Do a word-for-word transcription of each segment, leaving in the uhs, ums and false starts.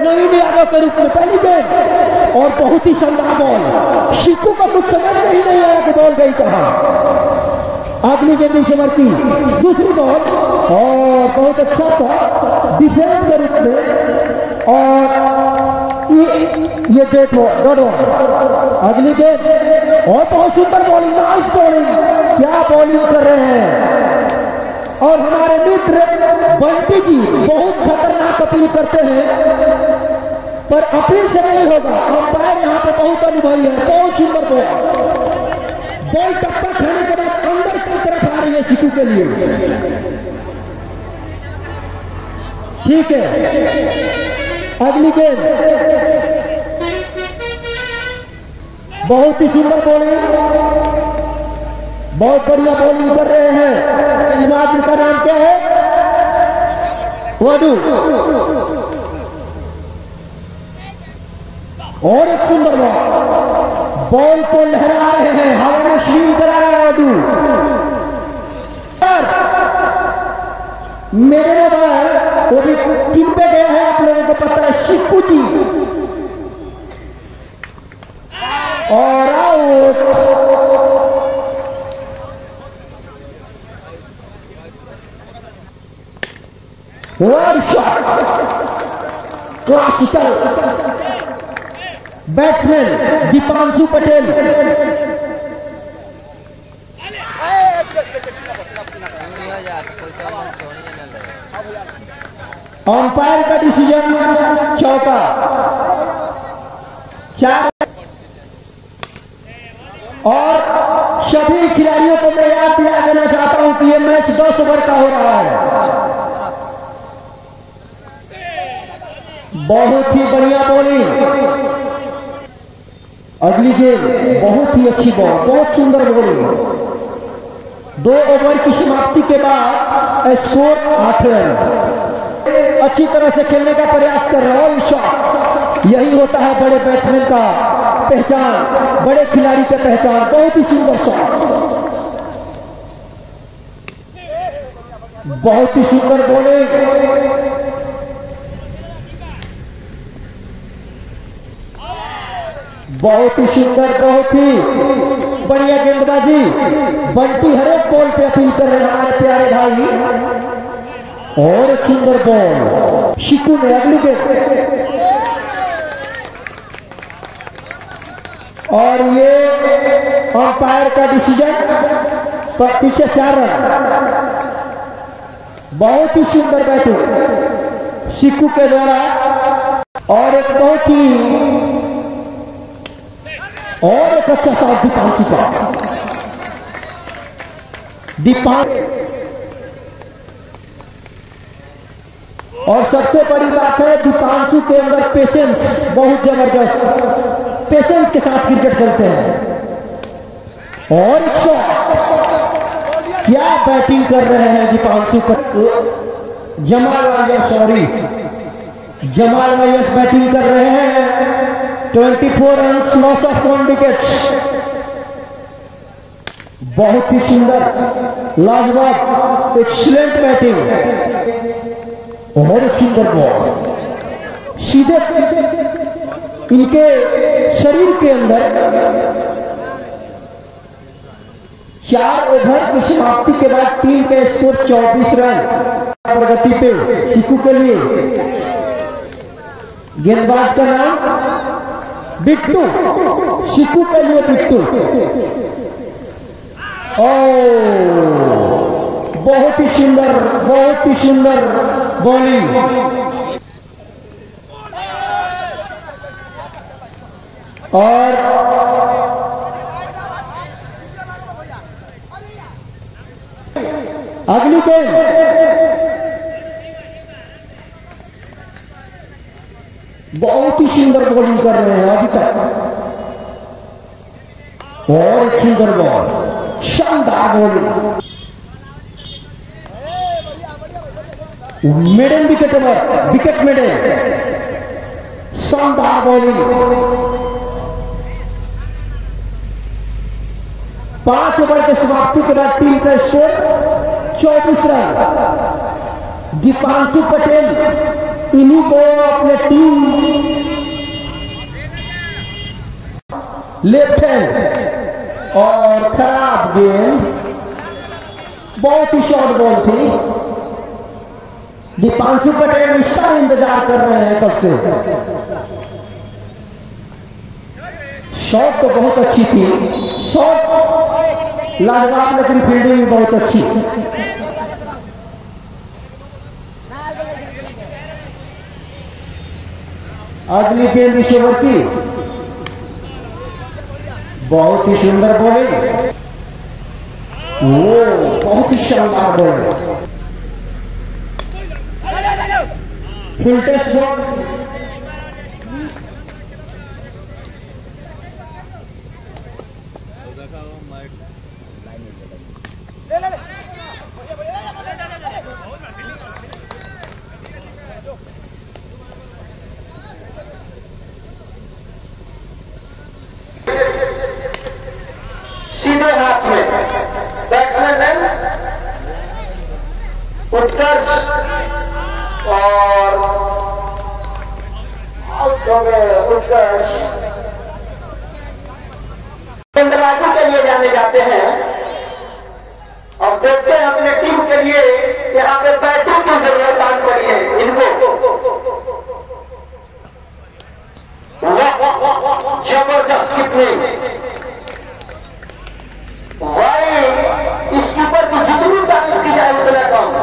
नवीन यादव के रूप में पहली गेंद और बहुत ही शानदार बॉल। शिकू को कुछ समझ में ही नहीं आया कि बॉल गई कहाँ। अगली गेंद इस ओवर की दूसरी बॉल और बहुत अच्छा सा डिफेंस के रूप में और ये ये डेट हो डॉट अगली गेंद और बहुत सुंदर बॉलिंग, नाइस बॉलिंग, क्या बॉलिंग कर रहे हैं। और हमारे मित्र बंटी जी बहुत खतरनाक अपील करते हैं पर अपील से नहीं होगा। अंपायर यहाँ पे बहुत अनुभवी है। बहुत सुंदर बॉल, बॉल टप्पा खाने के बाद अंदर की तरफ आ रही है शिकू के लिए। ठीक है, अगली गेंद बहुत ही सुंदर बॉलिंग, बहुत बढ़िया बॉलिंग कर रहे हैं। गेंदबाज का नाम क्या है? वडू। और एक सुंदर बॉल, बॉल को लहरा रहे हैं, हवा में स्विंग करा रहा है वडू। मेरे नंबर वो भी किन पे गया है आप लोगों को पता है? शिकू जी। और out. One shot, classical batsman Deepanshu Patel. Umpire का डिसीजन चौका। चार और सभी खिलाड़ियों को मैं याद दिला देना चाहता हूं कि यह मैच दस ओवर का हो रहा है। बहुत ही बढ़िया बॉलिंग। अगली गेंद बहुत ही अच्छी बॉल, बहुत सुंदर बॉलिंग। दो ओवर की समाप्ति के बाद स्कोर आठ रन। अच्छी तरह से खेलने का प्रयास कर रहा है। शॉट, यही होता है बड़े बैट्समैन का पहचान, बड़े खिलाड़ी का पहचान। बहुत ही सुंदर शॉट, बहुत ही सुंदर बॉलिंग। बहुत ही सुंदर, बहुत ही बढ़िया गेंदबाजी। बंटी हर एक बॉल पे अपील कर रहे हैं हमारे प्यारे भाई। और एक सुंदर बॉल शिकू ने। अगली गेंद और ये अंपायर का डिसीजन पर पीछे चार रन। बहुत ही सुंदर बैटिंग शिकू के द्वारा। और एक बहुत ही और एक अच्छा शॉट दीपांशु का। दीपांशु और सबसे बड़ी बात है दीपांशु के अंदर पेशेंस बहुत जबरदस्त, पेशेंस के साथ क्रिकेट खेलते हैं। और एक शॉट, क्या बैटिंग कर रहे हैं दीपांशु पर। Jamal warriors sorry Jamal warriors batting कर रहे हैं। चौबीस run, loss of one wickets. बहुत ही सुंदर, लाजवाब, एक्सीलेंट बैटिंग और एक सुंदर बॉल सीधे इनके शरीर के अंदर। चार ओवर की समाप्ति के बाद टीम का स्कोर चौबीस रन प्रगति पे शिकू के लिए। गेंदबाज का नाम बिट्टू, शिकू के लिए बिट्टू। ओ बहुत ही सुंदर, बहुत ही सुंदर बॉलिंग। और अगली गेंद बहुत ही सुंदर बॉलिंग कर रहे हैं अभी तक। और एक सुंदर बॉल, शानदार bowling. Middle wicket over, wicket middle, शानदार बॉलिंग। पांच ओवर के समाप्ति के बाद टीम का स्कोर चौबीस रन। दीपांशु पटेल इन्हीं को अपने टीम लेफ्ट हैंड और खराब गेंद, बहुत ही शॉर्ट बॉल थी। दीपांशु पटेल इसका इंतजार कर रहे हैं कब से। शॉट तो बहुत अच्छी थी, शॉट लाजवाब, लेकिन फील्डिंग भी बहुत अच्छी। अगली गेंद इस ओवर की बहुत ही सुंदर बॉलिंग, वो बहुत ही शानदार बॉलिंग, फुल टेस्ट बॉल। सीधे हाथ में बैट्समैन है उत्कर्ष और आउट हो गए उत्कर्ष। गेंदबाजी के लिए जाने जाते हैं और देखते हैं अपने टीम के लिए यहाँ पे बैटिंग की जरूरत आन पड़ी है इनको। जबरदस्त कितनी भाई, इस कीपर की जितनी तारीफ की जाए उतना कम।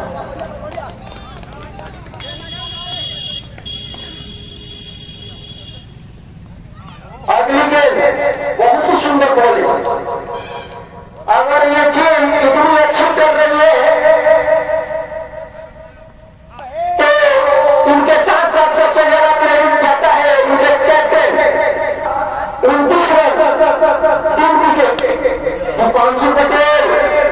अगली गेंद बहुत ही सुंदर बॉलिंग। अगर ये गेम इतनी अच्छी चल रही है तो उनके साथ साथ सबसे ज्यादा क्रेडिट जाता है उनके कैप्टन उनतीस टीम विकेट दीपांशु पटेल।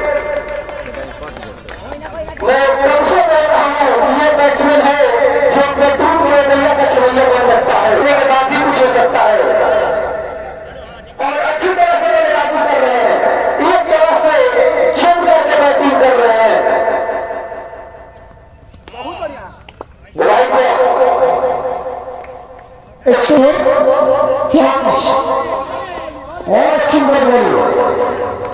मैं कब से कह रहा हूं ये बैट्समैन है जो अपने टीम के नैया का खिलौना बन सकता है, उसके बाद भी कुछ हो सकता है और अच्छी तरह से लागू कर रहे हैं, एक तरह से छेद करके बैटिंग कर रहे हैं। और सुंदर बॉलिंग,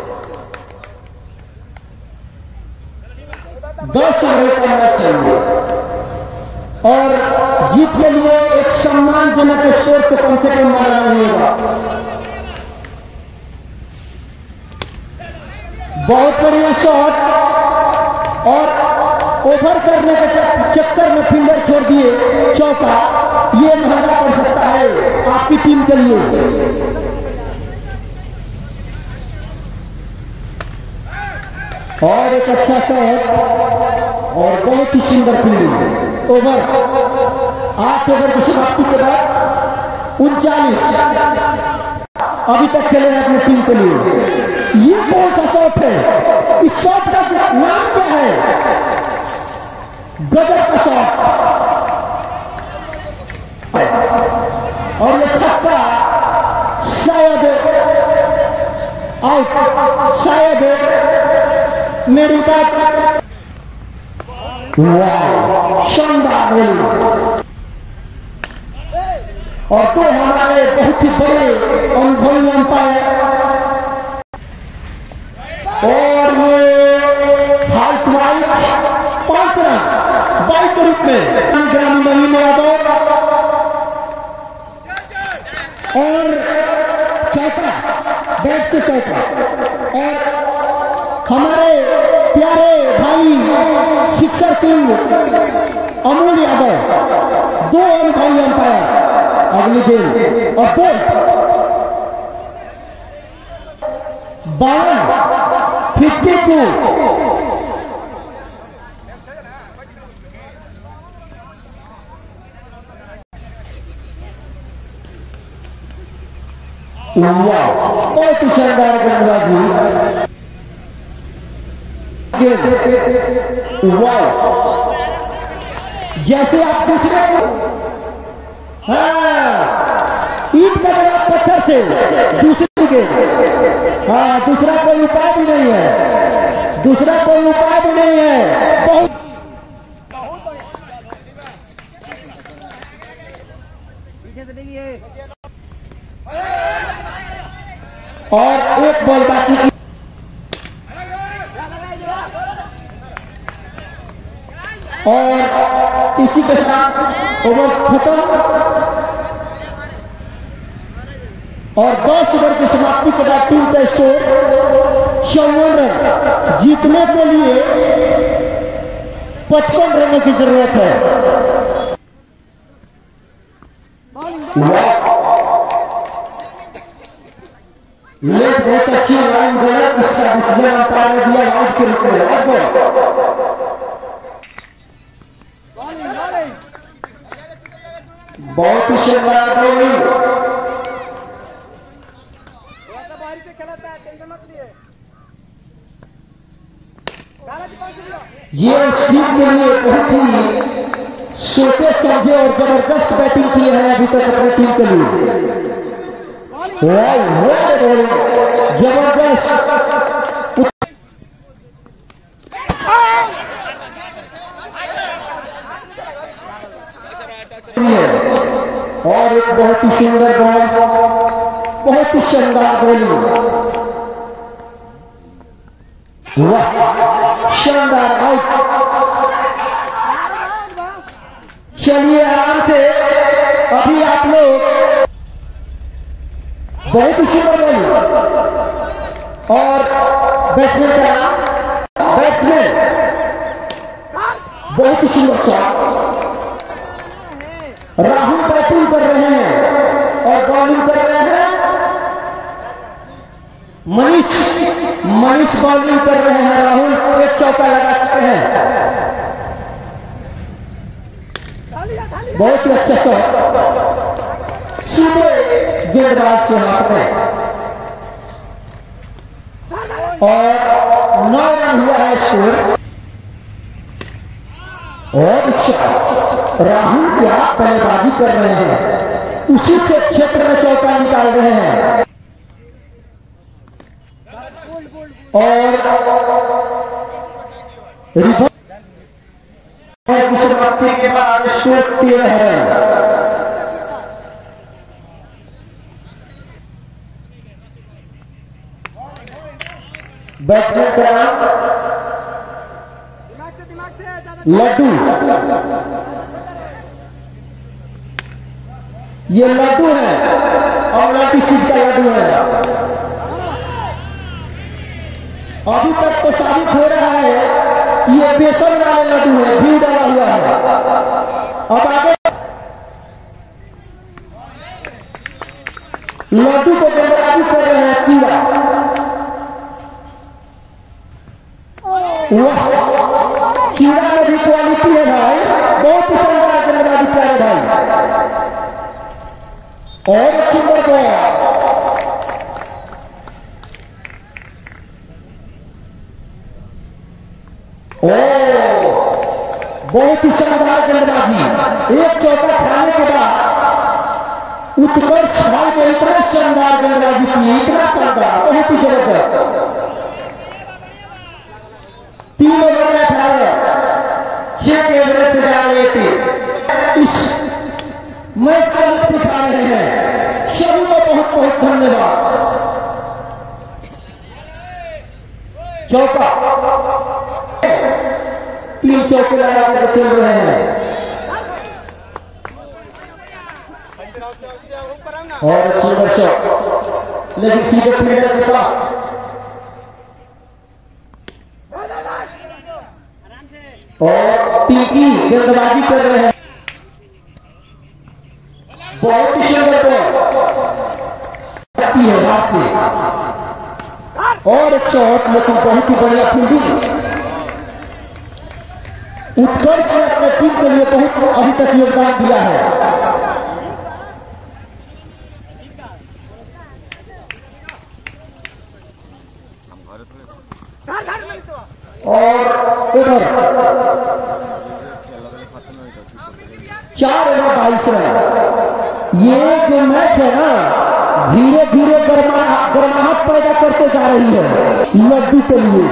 दस ओवर का मैच चाहिए और जीत के लिए एक सम्मानजनक स्कोर तो कम से कम माना होगा। बहुत बढ़िया शॉट और ओवर करने के चक्कर में फील्डर छोड़ दिए चौका, ये महंगा पड़ सकता है आपकी टीम के लिए। और एक अच्छा शॉट और बहुत ही सुंदर फील्डिंग। ओवर आठ ओवर की समाप्ति के बाद उनचालीस अभी तक खेले हैं अपनी टीम के लिए। ये कौन सा शॉट है? इस शॉट का नाम क्या है? गजब का शॉट और ये छक्का शायद आउट, शायद मेरी बात शानदार और तो हमारे बहुत ही बड़े अनुभवी अंपायर और ये हार्ट वाइट पांच रन बाइक के रूप में ग्रामीण महीने यादव और चौथा बैट से चौथा और हमारे प्यारे भाई सिक्सर किंग अमूल यादव दो अनुभवी अंपायर। अगली गेंद और बावन फिफ्टी टू बहुत ही शानदार गेंदबाजी। वाह, जैसे आप दूसरे हाँ ईट का जवाब पत्थर से दूसरी गेंद। हाँ दूसरा कोई उपाय भी नहीं है, दूसरा कोई उपाय भी नहीं है। बहुत पीछे से और एक बॉल बाकी की और इसी के साथ ओवर खत्म और दस ओवर की समाप्ति के बाद टीम का स्कोर चौवन रन। जीतने के लिए पचपन रनों की जरूरत है। लेट बहुत अच्छी लाइन गलत, इसका डिसीजन अंपायर ने दिया आउट के रूप में। बहुत ही शानदार बॉलिंग। ये इस टीम के लिए बहुत ही सोचे समझे और जबरदस्त बैटिंग की है अभी तक अपनी टीम के लिए। जबरदस्त और एक बहुत ही सुंदर बॉल, बहुत ही शानदार बॉलिंग। वाह, शानदार आउट। चलिए आराम से, अभी आप लोग बहुत ही सुंदर बॉलिंग और बैट्समैन का नाम, बैट्समैन बहुत ही सुंदर शॉट। राहुल बैटिंग कर रहे हैं और बॉलिंग कर रहे हैं मनीष। मनीष बॉलिंग कर रहे हैं, राहुल एक चौका लगा चुके हैं। बहुत ही अच्छा शॉट सीधे गेंदबाज के हाथ में और नौ रन हुआ है स्कोर। और राहुल क्या बल्लेबाजी कर रहे हैं, उसी से क्षेत्र में चौका निकाल रहे हैं और रिवर्स की समाप्ति के बाद स्कोर तेरह है। बैट्समैन का नाम लड्डू। ये लड्डू है और लड्डू चीज का लड्डू है। अभी तक तो साबित हो रहा है कि ये बेसन वाले लड्डू है, घी डाला हुआ है। अब आगे लड्डू को गेंदबाजी कर रहे हैं चीरा। वाह, चीरा में भी क्वालिटी है भाई, बहुत ही शानदार गेंदबाजी प्यारे भाई। और सुंदर बॉल, ओ बहुत ही शानदार गेंदबाजी। एक चौका खाने के बाद उत्कर्ष भाई ने इतना शानदार गेंदबाजी की, इतना शानदार, बहुत ही जबरदस्त। तीन ओवर में अठारह, छह के एवरेज से जा रहे थे। इस मैच का लुत्फ उठा रहे हैं, सभी को बहुत बहुत धन्यवाद। चौका, तीन चौके लगा कर खेल रहे हैं और सुंदर शॉट, लेकिन सीधे फील्डर के पास। और टीकी गेंदबाजी कर रहे हैं, बहुत ही सुंदर बॉल है हाथ से और एक शॉट, लेकिन बहुत ही बढ़िया फील्डिंग। उत्कर्ष ने अपने टीम के लिए बहुत अभी तक योगदान दिया है। और उधर चार ओवर बाईस रन। ये जो मैच है ना, धीरे धीरे गर्माहट पैदा करते जा रही है लड्डू के लिए।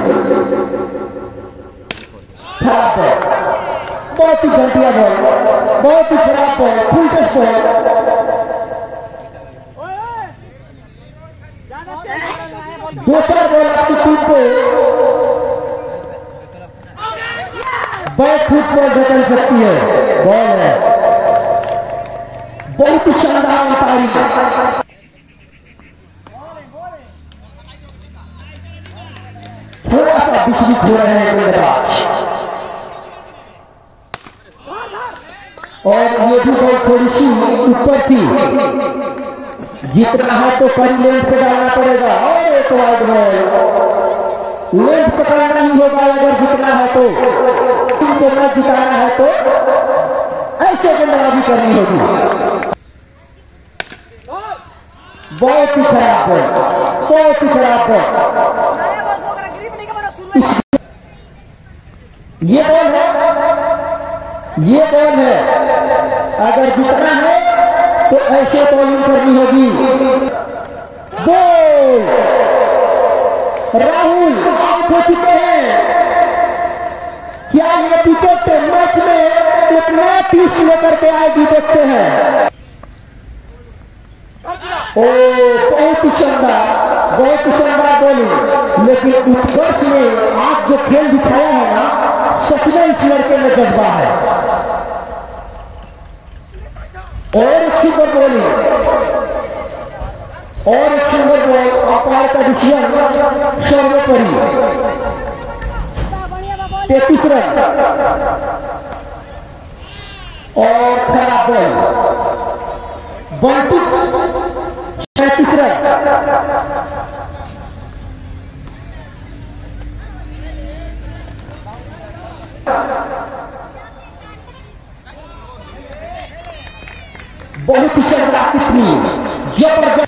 खराब बॉल, बहुत ही घटिया बॉल, बहुत ही खराब ball, full touch ball. Football बदल सकती है। बॉल है, बहुत ही शानदार अंपायरिंग। थोड़ा सा विचलित हो रहे हैं गेंदबाज, और ये भी बॉल थोड़ी सी ऊपर थी। जितना है तो कड़ी लेंथ पे डालना पड़ेगा। और एक वाइड बॉल, लेंथ पकड़ना ही होगा अगर जितना है तो। इनको मैच जिताना है तो ऐसे गेंदबाजी करनी होगी। बहुत ही खराब बॉल, बहुत ही खराब बॉल। ये बॉल है, ये बॉल है, अगर जितना है तो ऐसे बॉलिंग करनी होगी। बॉल, राहुल आउट हो चुके हैं। क्या ये विकेट मैच में एक नया ट्विस्ट लेकर के आएगी, देखते हैं। ओ बहुत ही शानदार, बहुत ही शानदार बॉलिंग। लेकिन उत्कर्ष ने आज जो खेल दिखाया है ना, सच में इस लड़के में जज्बा है। और एक सुपर बॉलिंग, और एक सुपर बॉल। अंपायर का डिसीजन सर्वोपरि। तैतीस रन और खराब बॉल। बंटी सैंतीस रन। बहुत ही शानदार, कितनी जबरदस्त।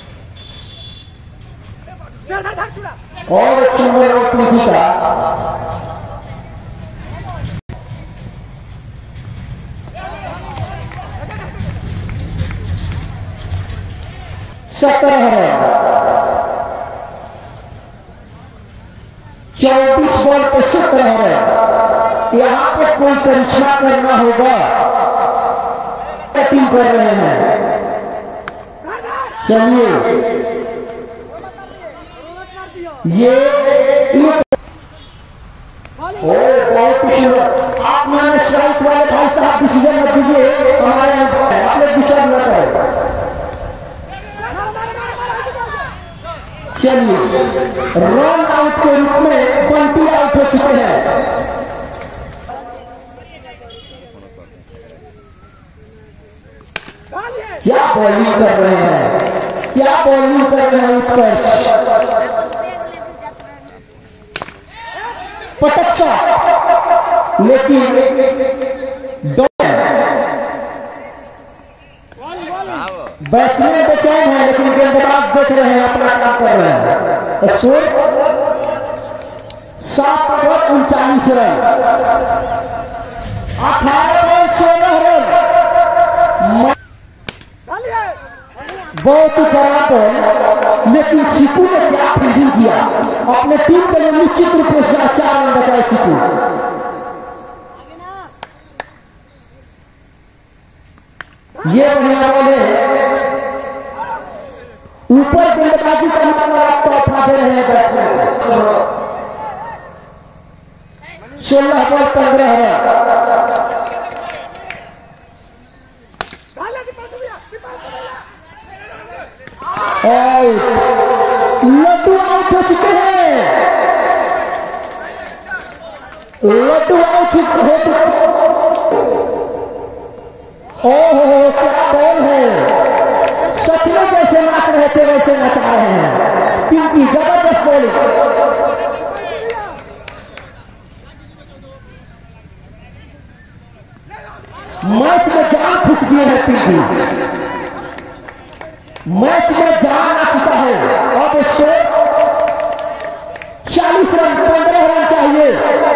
और सुंदर और पीढ़ी का सत्रह रन। चौबीस बॉल पे सत्रह रन। यहाँ पे कोई करिश्मा करना होगा। बैटिंग कर रहे हैं। चलिए, ये ओ बहुत सुंदर। आप मैंने स्ट्राइक वाले भाई साहब डिसीजन मत दीजिए, हमारे आप लोग डिस्टर्ब न करें। चलिए, रन आउट के रूप में बंटी आउट हो चुके हैं। क्या बॉलिंग कर रहे हैं, क्या बॉलिंग कर रहे हैं उत्कर्ष। पटक शॉट, लेकिन बैट्समैन बेचैन है, लेकिन गेंदबाज देख रहे हैं, अपना काम कर रहे हैं। स्कोर सात पर उनचालीस रन, अठारह बॉल सोलह रन। बहुत ही खराब बॉल, लेकिन सिकू ने क्या फील्डिंग किया। अपने टीम के लिए निश्चित रूप से चार रन बचाए सिकू। ये बढ़िया बॉल है। ऊपर गेंदबाजी का मतलब तो उठा दे रहे हैं बैट्समैन। सोलह बॉल पंद्रह रन। लड्डू आउट हो चुके हैं। लड्डू आउट हो चुके। ओहो, क्या बॉल है। सच में जैसे नाच रहे थे वैसे नचा रहे हैं। पिंकी जबरदस्त बॉलिंग। मैच में जान फूट दिए हैं पिंकी। मैच में जान आ चुका है। अब स्कोर चालीस रन, पंद्रह रन चाहिए।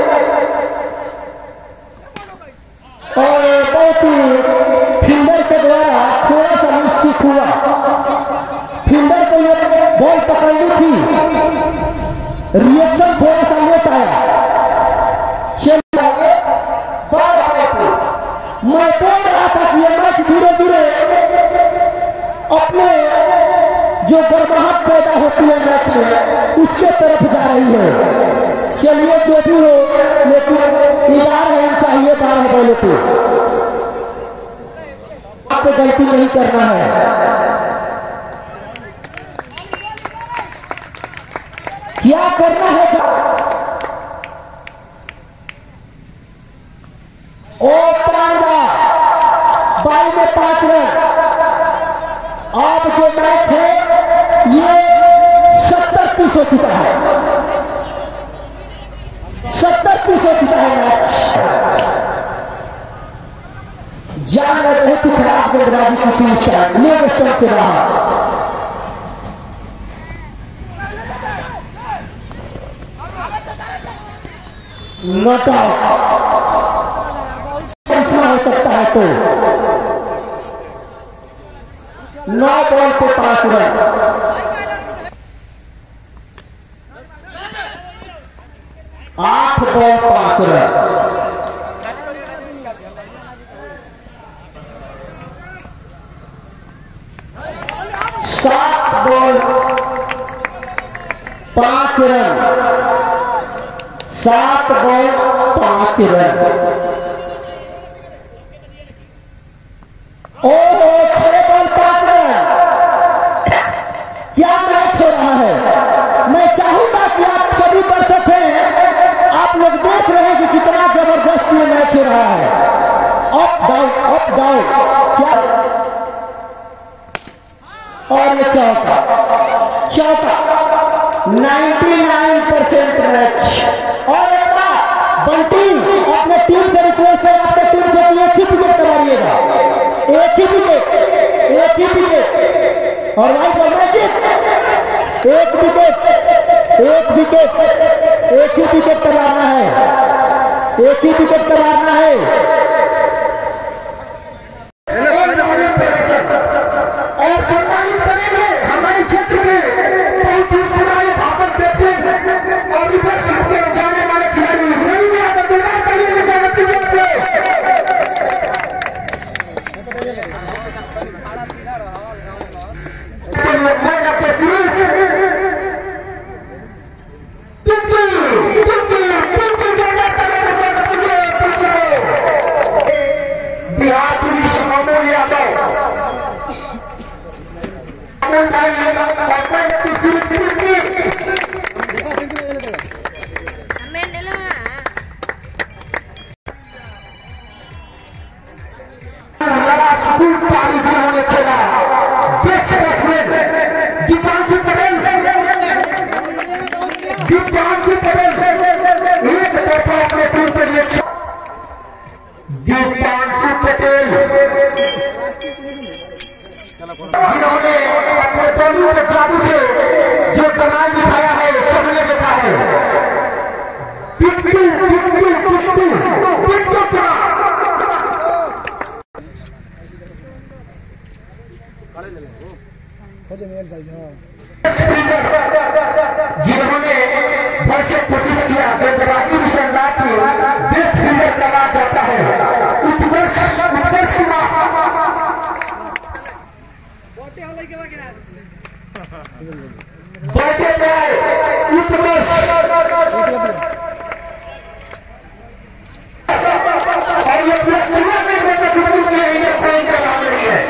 और बहुत ही फील्डर के द्वारा थोड़ा सा निश्चित हुआ। फील्डर को ये बॉल पकड़नी थी, रिएक्शन थोड़ा सा लेट आया। चलिए, मैं बोल रहा था कि ये मैच धीरे धीरे अपने जो गर्माहट पैदा होती है मैच में, उसके तरफ जा रही है। चलिए जो भी हो, लेकिन इलाज होना चाहिए बारह बॉलों पे। आपको गलती नहीं करना है। क्या करना है? ओ पांडा बाई में पांच रन। अब जो मैच है ये सत्तर तीस हो चुका है, सत्तर तीस हो चुका है मैच। जान बहुत ही खराब गेंदबाजी की थी उस टाइम, लेग स्टंप से रहा। नॉट आउट हो सकता है तो नौ बॉल पे पांच रन। आठ बॉल पांच रन। सात बॉल पांच रन। सात बॉल पांच रन। ओहो, छह बॉल पांच रन। क्या मैच हो रहा है? मैं चाहूंगा कि आप सभी दर्शक हैं, आप लोग देख रहे हैं कि कितना जबरदस्त ये मैच हो रहा है। अप डाउन अप डाउन क्या, और ये चौका चौका निन्यानवे परसेंट मैच। और एक बार बंटी अपने टीम से रिक्वेस्ट है, आपके टीम से कि एक ही विकेट कराइएगा, एक ही विकेट, एक ही विकेट। और भाई बलराजीत एक विकेट, एक विकेट, एक ही विकेट कराना है, एक ही विकेट कराना है। और सम्मानित करेंगे हमारे क्षेत्र के बहुत ही पुराने भागवत देते और विपक्ष के जाने वाले खिलाड़ी नहीं भी आगे तैयार करिए स्वागत कीजिए। बिहार पुलिस मनोज यादव दीपांशु पटेल, दीपांशु पटेल एक दफा अपने टीम के लिए, दीपांशु पटेल जिन्होंने अपने बॉलिंग के जादू से जो कमाल दिखाया है सबने देखा है। पिट्टू पिट्टू पिट्टू पिट्टू पूरा जिन्होंने भरसक कोशिश किया गेंदबाजी निशानदार की बेस्ट फील्डर कहा जाता है उत्कर्ष उत्कर्ष कुमार। बैठे में उत्कर्ष और ये पूरा में पॉइंट करा रही है।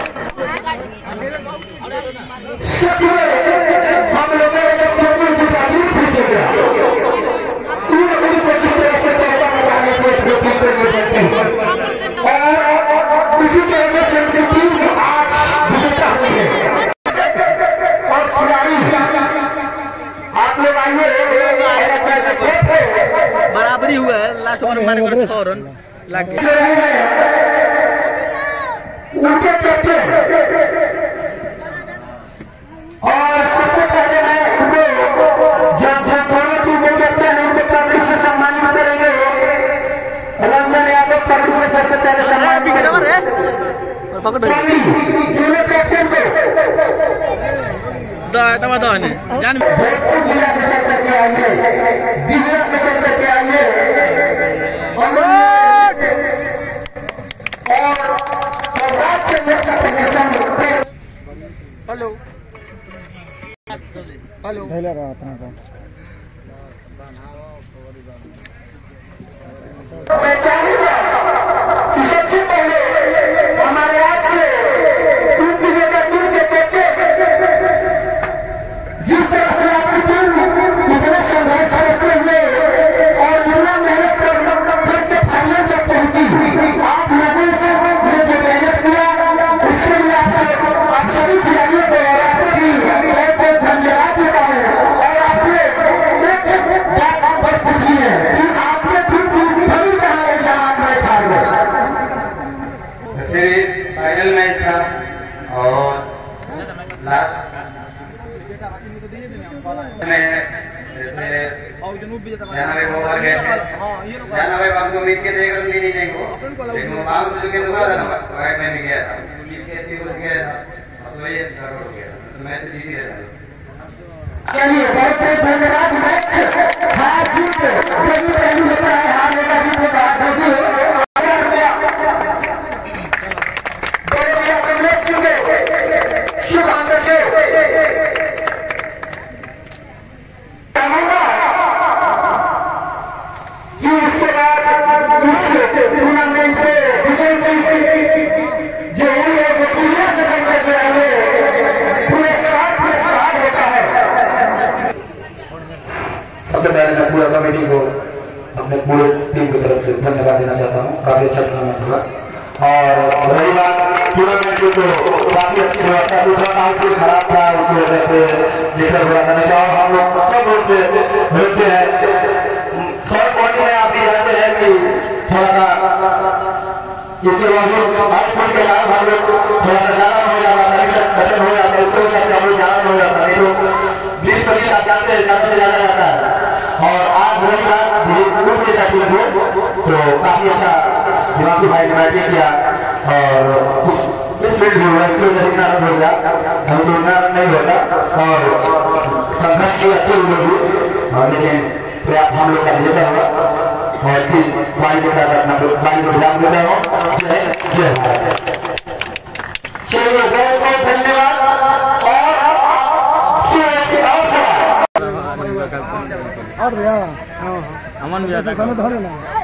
सच में हम लोग और उसी के आज विजेता हुई है। और खिलाड़ी आप लोग आइए, बराबरी हुआ है लास्ट ओवर मारने सौ रन लग गए। उनके कैप्टन और सबसे पहले मैं उनको जब दोनों टीम के कैप्टन उनके पार्टी से सम्मानित करेंगे। रंजन यादव पार्टी से सबसे पहले सम्मानित करेंगे दोनों कैप्टन को जान भोजपुर जिला के सर पे आइए, जिला के सर पे आइए और राज्य नेशनल फेडरेशन। हेलो हेलो रहा था मैं चाहूंगा कि सबसे पहले हमारे आज के दूध विजेता टीम के बेटे जिस तरह से आपकी टीम इतने संघर्ष करते हुए और पूरा मेहनत कर के फाइनल तक पहुंची, आप लोगों से जो मेहनत किया उसके लिए आपसे आप सभी खिलाड़ियों को और आपको भी बहुत बहुत धन्यवाद देता हूँ। और आपसे एक बात बस पूछनी है कि आपके टीम की बड़ी कहाँ है जहाँ आप मैच हार गए? फाइनल मैच था और लास्ट में जैसे जानवे को हार गए थे। जानवे हमको उम्मीद के देख रही नहीं नहीं हो लेकिन वो पाँच सौ के दुआ था ना फाइव में भी गया था पुलिस के ऐसी हो गया था तो ये घर हो गया तो मैं तो जीत गया था। चलिए बहुत बहुत धन्यवाद। मैच हार जीत पहली पहली होता है, हारने का जीत होता है। शुभ आदर्श कि इसके बाद इस टूर्नामेंट के विजय जो हुई है वो पूरे सेकंड करके आए पुरस्कार पुरस्कार होता है। सबसे पहले मैं पूरा कमेटी को अपने पूरे टीम की तरफ से धन्यवाद देना चाहता हूँ। काफी अच्छा टूर्नामेंट हुआ और रही बात टूर्नामेंट की तो काफी अच्छी व्यवस्था दूसरा काम फिर खराब था उसकी वजह से लेकर हुआ था नहीं तो हम लोग सब होते हैं शॉर्ट बॉडी में आप भी जानते हैं कि थोड़ा सा इसके बाद लोग हाई स्कूल के बाद हम लोग थोड़ा सा ज्यादा हो जाता है खत्म हो जाता है उसकी वजह से हम लोग ज्यादा हो जाता है नहीं तो बीस पच्चीस आप जानते हैं ज्यादा से ज्यादा जाता है। और आज वही बात ग्रुप जैसा टीम हो तो काफी अच्छा दिमागी भाई मैच किया और इस फील्ड में हुआ इसकी वजह से इतना रन हो गया हम तो इतना रन नहीं होता और संघर्ष भी अच्छे हुए भी लेकिन हम लोग का विजेता हुआ और अच्छी बाई के साथ अपना बाई को विराम देता हूँ। चलिए बहुत बहुत धन्यवाद। और और भैया अमन भैया समय धरो ना